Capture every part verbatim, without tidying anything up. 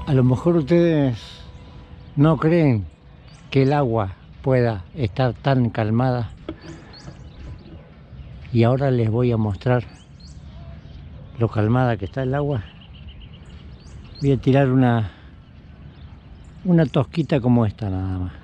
A lo mejor ustedes no creen que el agua pueda estar tan calmada, y ahora les voy a mostrar lo calmada que está el agua. Voy a tirar una una tosquita como esta nada más.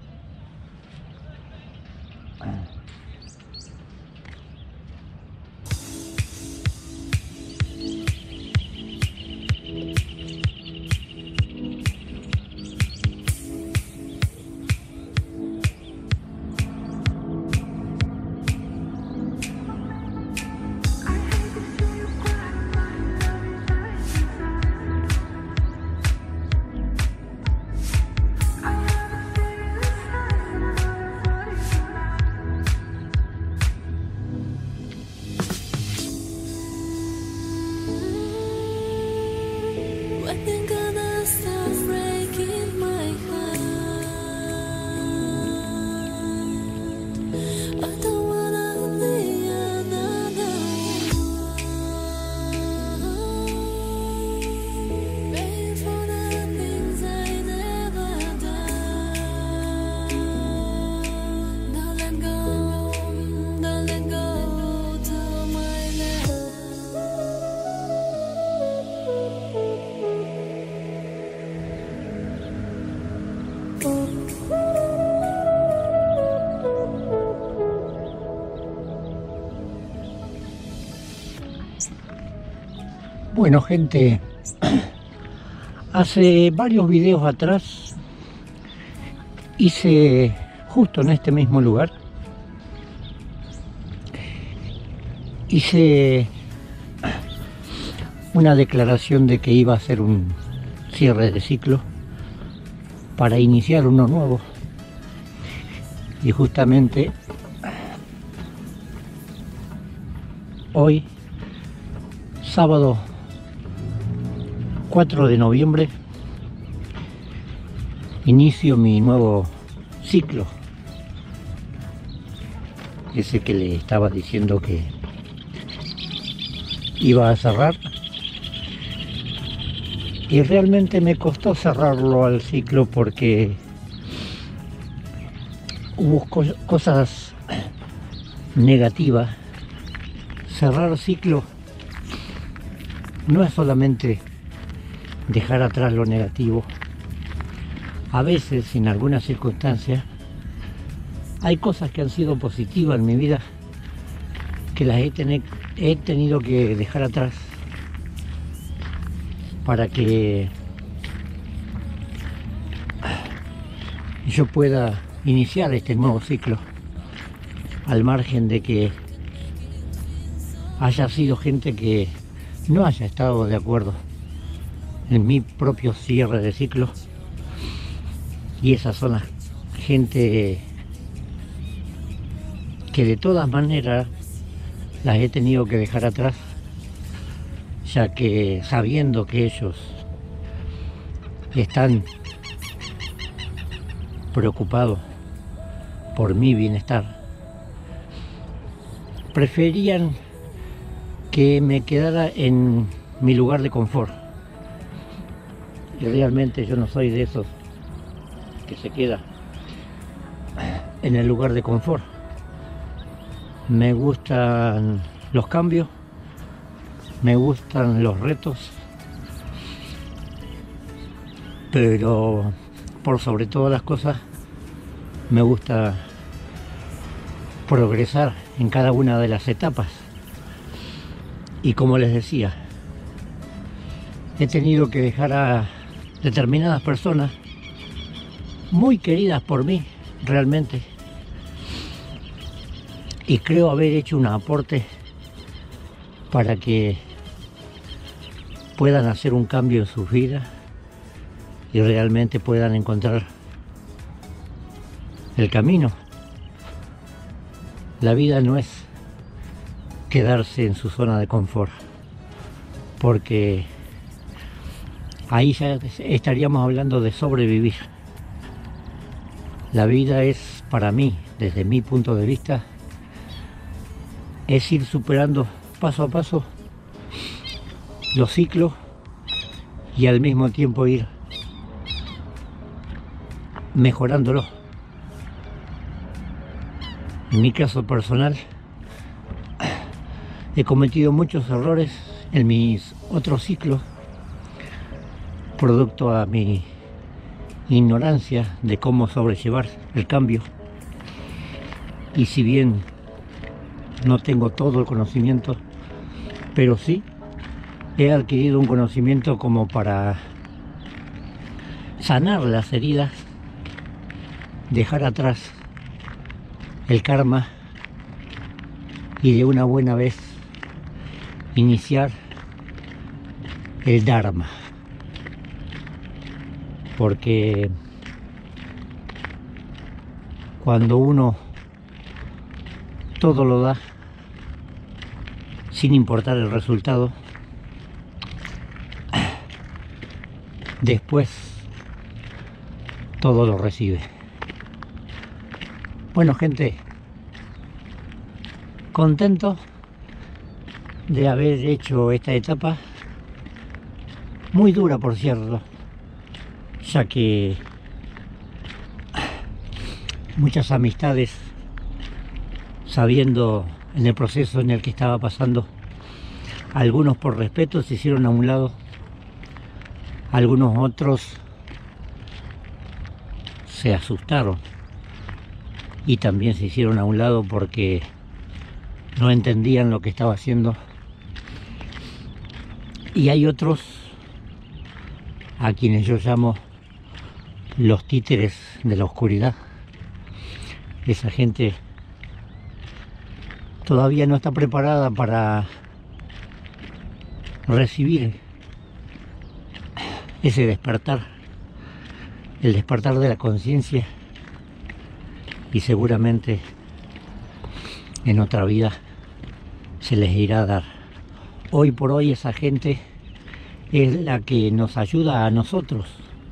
Bueno, gente, hace varios videos atrás hice, justo en este mismo lugar, hice una declaración de que iba a hacer un cierre de ciclo para iniciar uno nuevo. Y justamente hoy, sábado cuatro de noviembre, inicio mi nuevo ciclo, ese que le estaba diciendo que iba a cerrar, y realmente me costó cerrarlo al ciclo porque hubo co cosas negativas. Cerrar ciclo no es solamente dejar atrás lo negativo. A veces, en algunas circunstancias, hay cosas que han sido positivas en mi vida que las he, ten he tenido que dejar atrás para que yo pueda iniciar este nuevo ciclo, al margen de que haya sido gente que no haya estado de acuerdo en mi propio cierre de ciclo, y esas son las gente que de todas maneras las he tenido que dejar atrás, ya que sabiendo que ellos están preocupados por mi bienestar, preferían que me quedara en mi lugar de confort. Y realmente yo no soy de esos que se queda en el lugar de confort. Me gustan los cambios, me gustan los retos, pero por sobre todas las cosas me gusta progresar en cada una de las etapas. Y como les decía, he tenido que dejar a determinadas personas muy queridas por mí, realmente, y creo haber hecho un aporte para que puedan hacer un cambio en sus vidas y realmente puedan encontrar el camino. La vida no es quedarse en su zona de confort, porque ahí ya estaríamos hablando de sobrevivir. La vida es, para mí, desde mi punto de vista, es ir superando paso a paso los ciclos y al mismo tiempo ir mejorándolo. En mi caso personal, he cometido muchos errores en mis otros ciclos, producto a mi ignorancia de cómo sobrellevar el cambio. Y si bien no tengo todo el conocimiento, pero sí he adquirido un conocimiento como para sanar las heridas, dejar atrás el karma y de una buena vez iniciar el dharma, porque cuando uno todo lo da sin importar el resultado, después todo lo recibe. Bueno, gente, contento de haber hecho esta etapa, muy dura por cierto, ya que muchas amistades, sabiendo en el proceso en el que estaba pasando, algunos por respeto se hicieron a un lado, algunos otros se asustaron y también se hicieron a un lado porque no entendían lo que estaba haciendo. Y hay otros a quienes yo llamo los títeres de la oscuridad. Esa gente todavía no está preparada para recibir ese despertar, el despertar de la conciencia, y seguramente en otra vida se les irá a dar. Hoy por hoy esa gente es la que nos ayuda a nosotros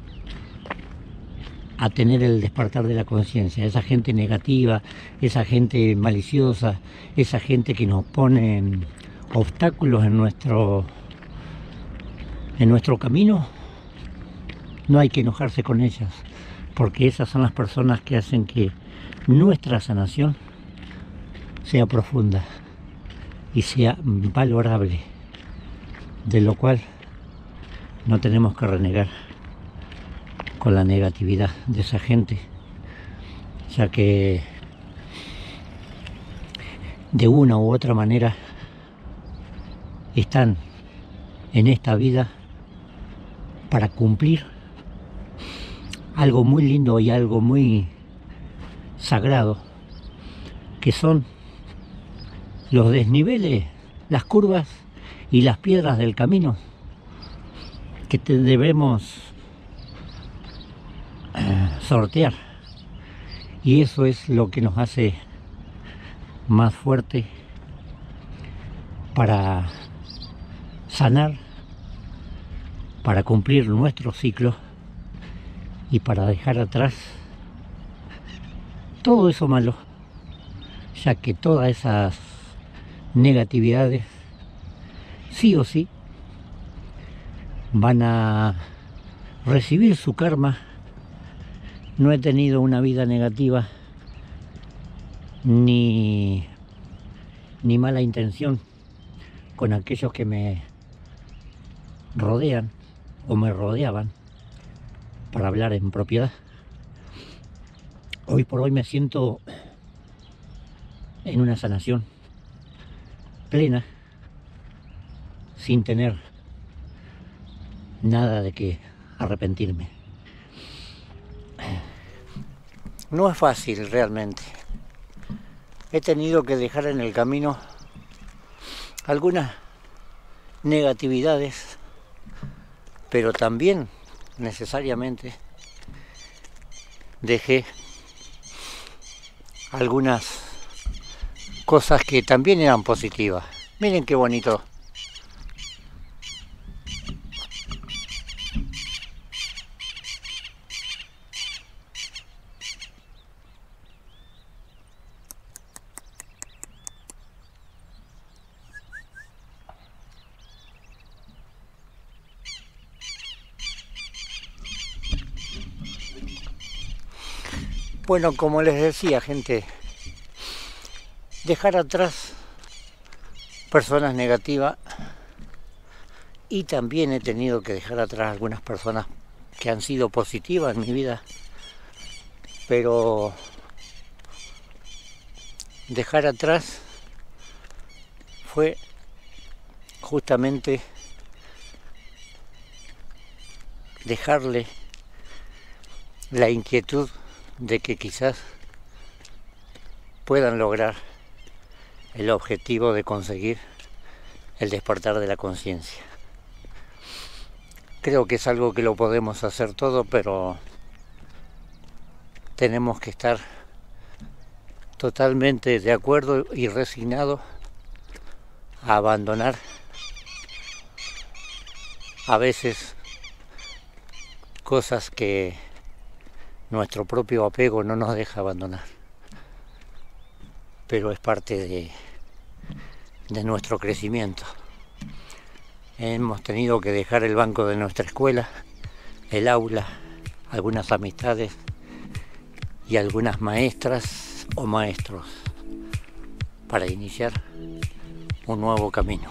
a tener el despertar de la conciencia. Esa gente negativa, esa gente maliciosa, esa gente que nos pone obstáculos en nuestro en nuestro camino, no hay que enojarse con ellas, porque esas son las personas que hacen que nuestra sanación sea profunda y sea valorable, de lo cual no tenemos que renegar con la negatividad de esa gente, ya que de una u otra manera están en esta vida para cumplir algo muy lindo y algo muy sagrado, que son los desniveles, las curvas y las piedras del camino que te debemos sortear, y eso es lo que nos hace más fuerte para sanar, para cumplir nuestro ciclo y para dejar atrás todo eso malo, ya que todas esas negatividades sí o sí van a recibir su karma. No he tenido una vida negativa ni, ni mala intención con aquellos que me rodean o me rodeaban, para hablar en propiedad. Hoy por hoy me siento en una sanación plena, sin tener nada de que arrepentirme. No es fácil realmente. He tenido que dejar en el camino algunas negatividades, pero también necesariamente dejé algunas cosas que también eran positivas. Miren qué bonito. Bueno, como les decía, gente, dejar atrás personas negativas, y también he tenido que dejar atrás algunas personas que han sido positivas en mi vida, pero dejar atrás fue justamente dejarle la inquietud de que quizás puedan lograr el objetivo de conseguir el despertar de la conciencia. Creo que es algo que lo podemos hacer todo, pero tenemos que estar totalmente de acuerdo y resignados a abandonar a veces cosas que nuestro propio apego no nos deja abandonar, pero es parte de, de nuestro crecimiento. Hemos tenido que dejar el banco de nuestra escuela, el aula, algunas amistades y algunas maestras o maestros para iniciar un nuevo camino.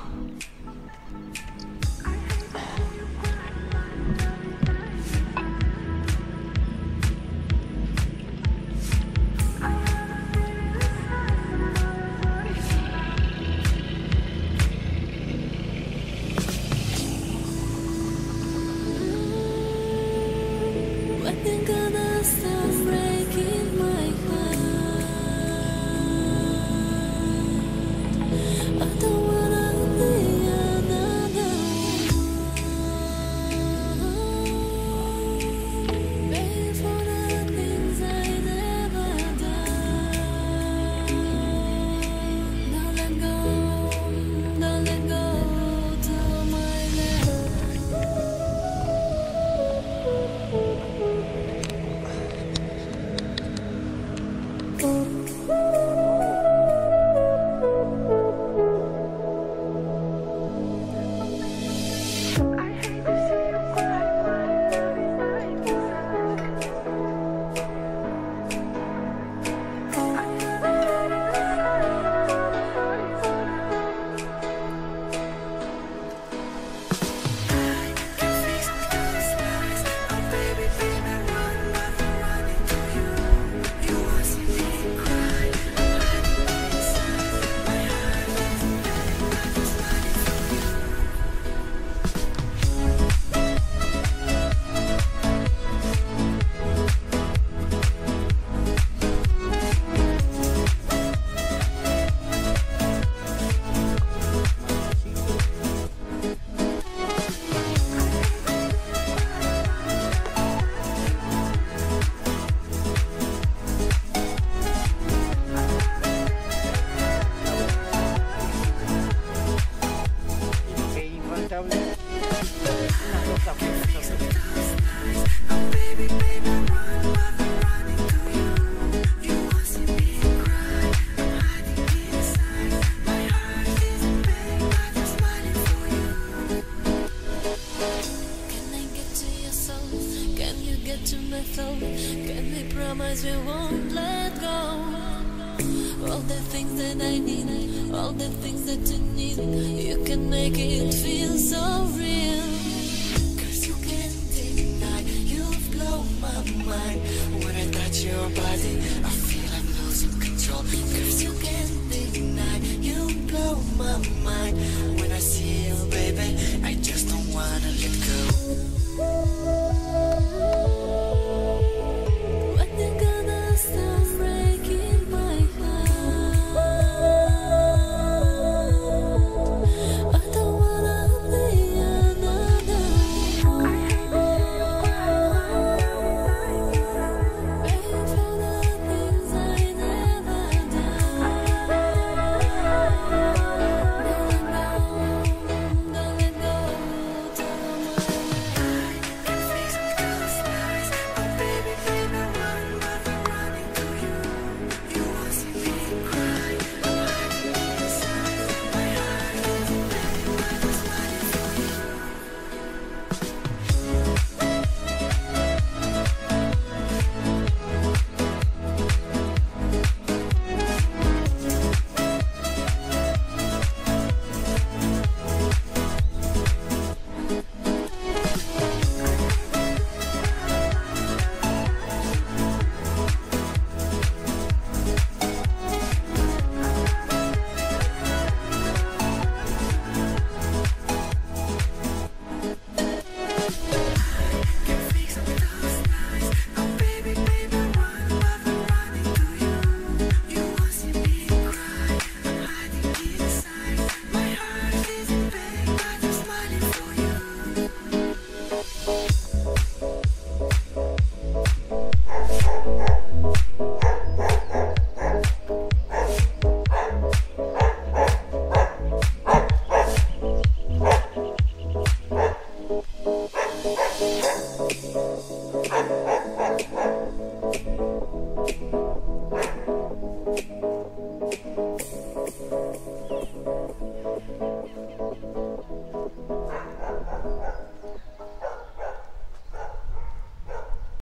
Bye.